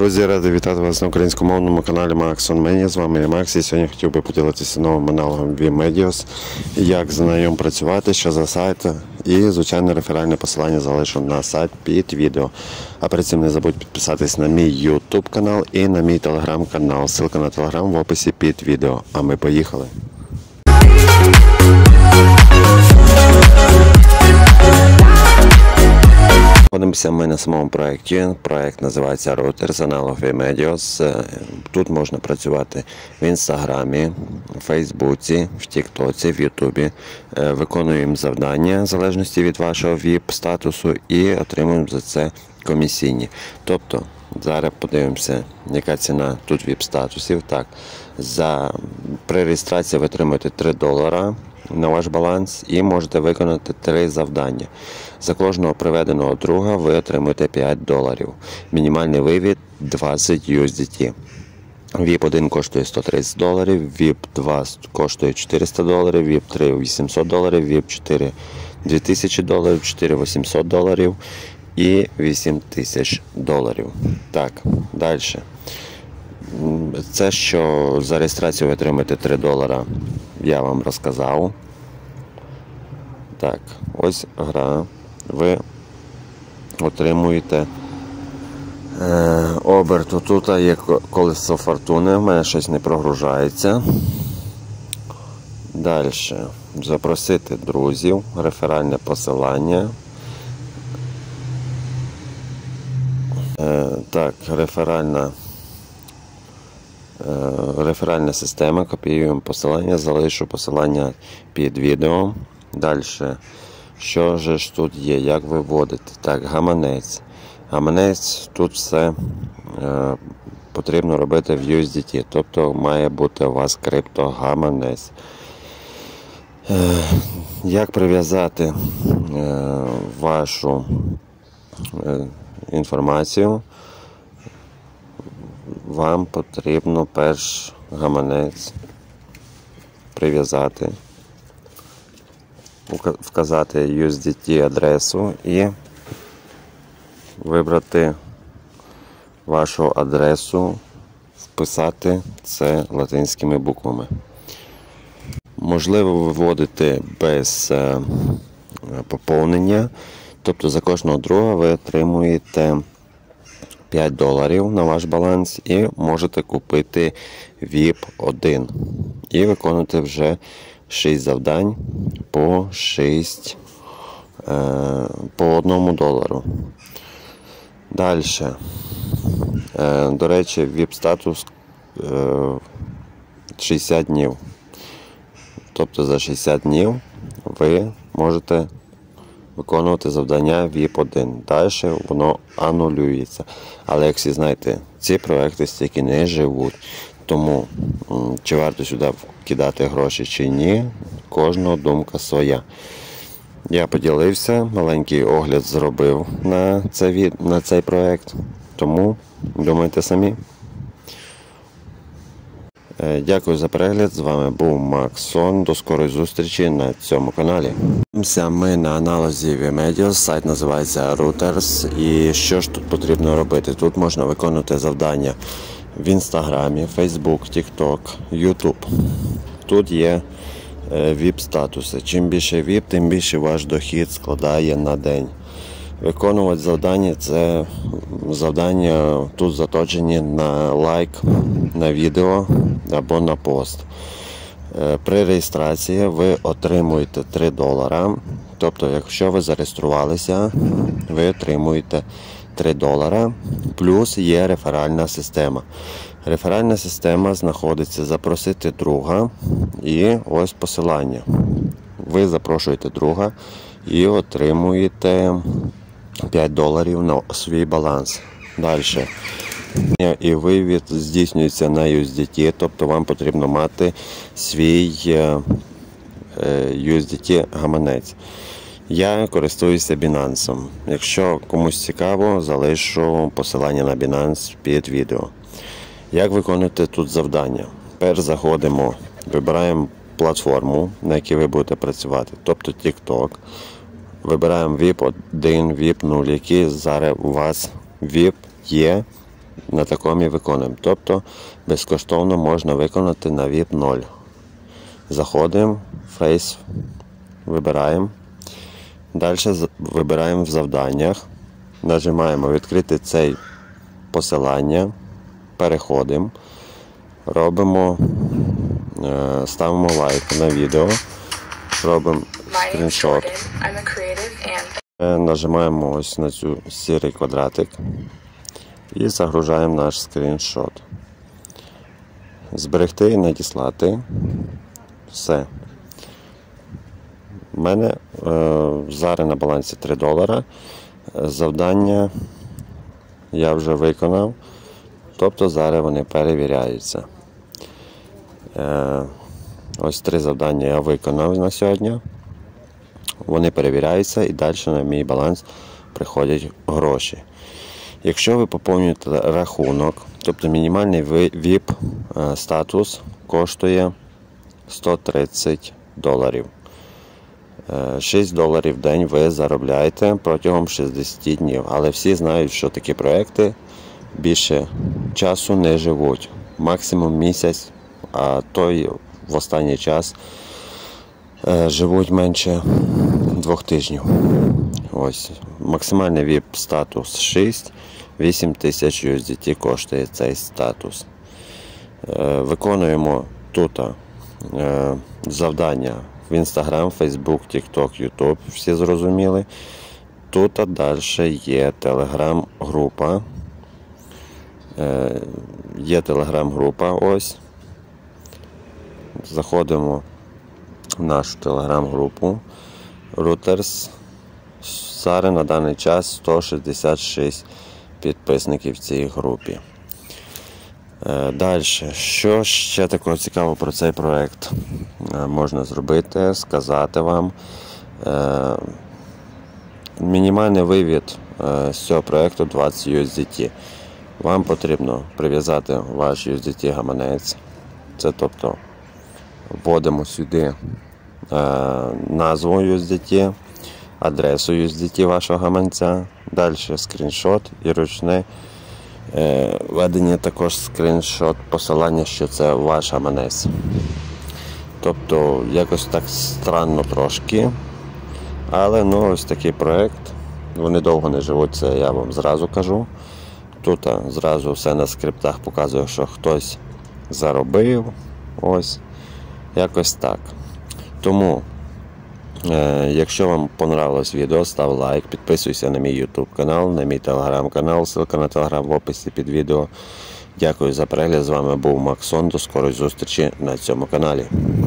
Друзі, радий вітати вас на українськомовному каналі Максон Мені. З вами я Макс, і сьогодні хотів би поділитися новим аналогом VMedios, як з нею працювати, що за сайт, і, звичайно, реферальне посилання залишу на сайт під відео. А перед цим не забудь підписатись на мій YouTube канал і на мій Telegram канал. Ссылка на Telegram в описі під відео. А ми поїхали! Знаходимося ми на самому проєкті. Проєкт називається Routers, аналог VMedios. Тут можна працювати в Інстаграмі, в Фейсбуці, в Тіктоці, в Ютубі. Виконуємо завдання в залежності від вашого VIP-статусу і отримуємо за це комісійні. Тобто, зараз подивимося, яка ціна тут VIP-статусів. Так, при реєстрації ви отримуєте $3 на ваш баланс і можете виконати 3 завдання. За кожного приведеного друга ви отримуєте $5. Мінімальний вивід 20 USDT. VIP 1 коштує $130, VIP 2 коштує $400, VIP 3 $800, VIP 4 $2000, VIP 4 $800 і $8000. Так, далі. Це, що за реєстрацію ви отримаєте $3, я вам розказав. Так, ось гра. Ви отримуєте оберту. Тут є колесо фортуни, в мене щось не прогружається. Далі. Запросити друзів, реферальне посилання. Так, реферальна система, копіюємо посилання, залишу посилання під відео. Далі, що ж тут є, як виводити? Так, гаманець. Гаманець, тут все потрібно робити в USDT, тобто має бути у вас криптогаманець. Як прив'язати вашу інформацію? Вам потрібно перш гаманець прив'язати, вказати USDT адресу і вибрати вашу адресу, вписати це латинськими буквами. Можливо виводити без поповнення, тобто за кожного друга ви отримуєте $5 на ваш баланс і можете купити VIP 1 і виконувати вже 6 завдань по $1. Далі. До речі, VIP-статус 60 днів. Тобто за 60 днів ви можете виконувати завдання VIP 1. Далі воно анулюється. Але, як всі знаєте, ці проекти стільки не живуть. Тому, чи варто сюди кидати гроші чи ні, кожного думка своя. Я поділився, маленький огляд зробив на цей проект. Тому думайте самі. Дякую за перегляд, з вами був Максон, до скорої зустрічі на цьому каналі. Ми на аналозі VMedios, сайт називається Routers, і що ж тут потрібно робити? Тут можна виконувати завдання в Інстаграмі, Фейсбук, Тікток, Ютуб. Тут є VIP-статуси. Чим більше VIP, тим більше ваш дохід складає на день. Виконувати завдання, це завдання тут заточені на лайк, на відео або на пост. При реєстрації ви отримуєте $3. Тобто, якщо ви зареєструвалися, ви отримуєте $3. Плюс є реферальна система. Реферальна система знаходиться запросити друга і ось посилання. Ви запрошуєте друга і отримуєте $5 на свій баланс. Далі. І вивід здійснюється на USDT, тобто вам потрібно мати свій USDT-гаманець. Я користуюся Binance. Якщо комусь цікаво, залишу посилання на Binance під відео. Як виконувати тут завдання? Перш заходимо, вибираємо платформу, на якій ви будете працювати, тобто TikTok. Вибираємо VIP 1, VIP 0, які зараз у вас VIP є на такому і виконуємо. Тобто безкоштовно можна виконати на VIP 0. Заходимо, Face, вибираємо. Далі вибираємо в завданнях. Нажимаємо відкрити це посилання. Переходимо. Робимо, ставимо лайк на відео. Робимо скріншот. Нажимаємо ось на цю сірий квадратик. І загружаємо наш скріншот. Зберегти і надіслати. Все. У мене зараз на балансі $3. Завдання я вже виконав. Тобто зараз вони перевіряються. Ось 3 завдання я виконав на сьогодні. Вони перевіряються і далі на мій баланс приходять гроші. Якщо ви поповнюєте рахунок, тобто мінімальний VIP статус коштує $130. $6 в день ви заробляєте протягом 60 днів. Але всі знають, що такі проекти більше часу не живуть. Максимум місяць, а той в останній час живуть менше 2 тижнів. Ось. Максимальний VIP статус 6, 8000 USDT коштує цей статус. Виконуємо тут завдання в Instagram, Facebook, TikTok, YouTube, всі зрозуміли. Тут далі є телеграм-група. Є телеграм-група ось. Заходимо в нашу телеграм-групу. Routers. Зараз на даний час 166 підписників в цій групі. Далі, що ще такого цікавого про цей проект можна зробити, сказати вам. Мінімальний вивід з цього проекту 20 USDT. Вам потрібно прив'язати ваш USDT-гаманець. Це тобто вводимо сюди назву USDT, адресу USDT вашого гаманця, далі скріншот і ручне введення також скріншот посилання, що це ваш гаманець. Тобто якось так странно трошки, але ну ось такий проект. Вони довго не живуть, це я вам зразу кажу. Тут зразу все на скриптах показує, що хтось заробив. Ось, якось так. Тому, якщо вам понравилось відео, став лайк, підписуйся на мій YouTube канал, на мій телеграм-канал, ссылка на телеграм в описі під відео. Дякую за перегляд, з вами був Максон, до скорої зустрічі на цьому каналі.